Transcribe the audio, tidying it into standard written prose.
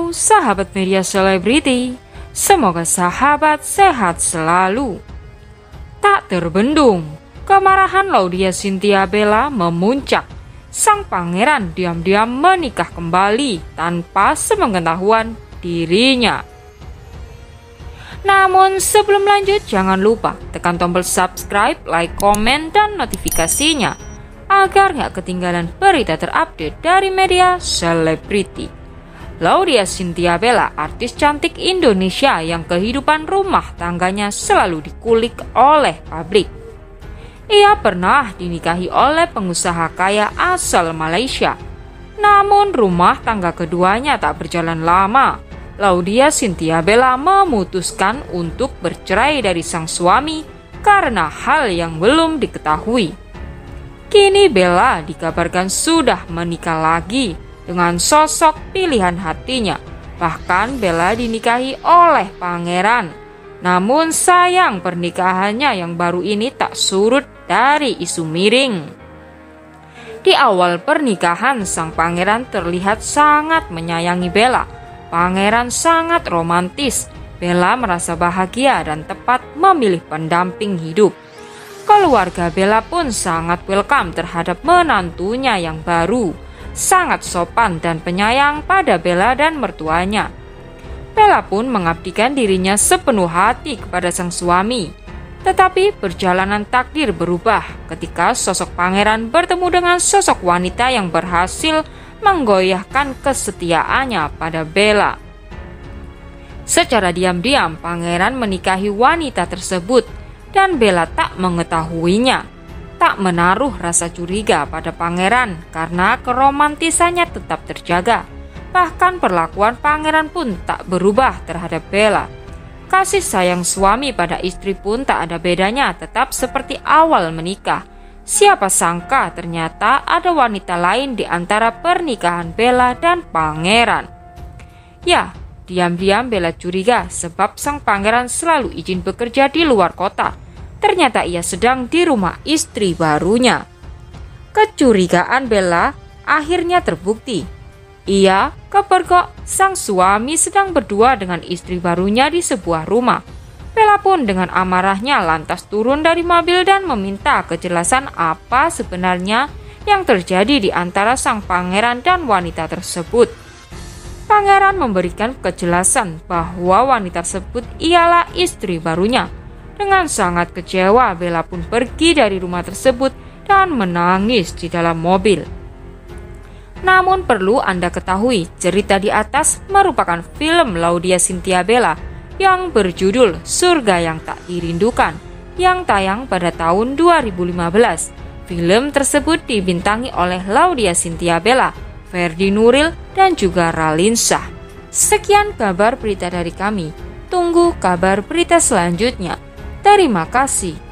Halo sahabat media selebriti, semoga sahabat sehat selalu. Tak terbendung, kemarahan Laudya Chintya Bella memuncak. Sang pangeran diam-diam menikah kembali tanpa sepengetahuan dirinya. Namun sebelum lanjut, jangan lupa tekan tombol subscribe, like, komen, dan notifikasinya agar gak ketinggalan berita terupdate dari media selebriti. Laudya Chintya Bella, artis cantik Indonesia yang kehidupan rumah tangganya selalu dikulik oleh publik. Ia pernah dinikahi oleh pengusaha kaya asal Malaysia. Namun rumah tangga keduanya tak berjalan lama. Laudya Chintya Bella memutuskan untuk bercerai dari sang suami karena hal yang belum diketahui. Kini Bella dikabarkan sudah menikah lagi dengan sosok pilihan hatinya. Bahkan Bella dinikahi oleh pangeran. Namun sayang pernikahannya yang baru ini tak surut dari isu miring. Di awal pernikahan, sang pangeran terlihat sangat menyayangi Bella. Pangeran sangat romantis. Bella merasa bahagia dan tepat memilih pendamping hidup. Keluarga Bella pun sangat welcome terhadap menantunya yang baru. Sangat sopan dan penyayang pada Bella dan mertuanya. Bella pun mengabdikan dirinya sepenuh hati kepada sang suami. Tetapi perjalanan takdir berubah ketika sosok pangeran bertemu dengan sosok wanita yang berhasil menggoyahkan kesetiaannya pada Bella. Secara diam-diam pangeran menikahi wanita tersebut dan Bella tak mengetahuinya. Tak menaruh rasa curiga pada pangeran karena keromantisannya tetap terjaga. Bahkan perlakuan pangeran pun tak berubah terhadap Bella. Kasih sayang suami pada istri pun tak ada bedanya, tetap seperti awal menikah. Siapa sangka ternyata ada wanita lain di antara pernikahan Bella dan pangeran. Ya, diam-diam Bella curiga sebab sang pangeran selalu izin bekerja di luar kota. Ternyata ia sedang di rumah istri barunya. Kecurigaan Bella akhirnya terbukti. Ia kepergok sang suami sedang berdua dengan istri barunya di sebuah rumah. Bella pun dengan amarahnya lantas turun dari mobil dan meminta kejelasan apa sebenarnya yang terjadi di antara sang pangeran dan wanita tersebut. Pangeran memberikan kejelasan bahwa wanita tersebut ialah istri barunya. Dengan sangat kecewa, Bella pun pergi dari rumah tersebut dan menangis di dalam mobil. Namun perlu Anda ketahui, cerita di atas merupakan film Laudya Chintya Bella yang berjudul Surga yang Tak Dirindukan yang tayang pada tahun 2015. Film tersebut dibintangi oleh Laudya Chintya Bella, Ferdy Nuril, dan juga Ralinsyah. Sekian kabar berita dari kami. Tunggu kabar berita selanjutnya. Terima kasih.